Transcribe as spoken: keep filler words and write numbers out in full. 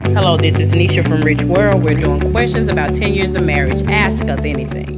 Hello, this is Nisha from Rich World. We're doing questions about ten years of marriage. Ask us anything.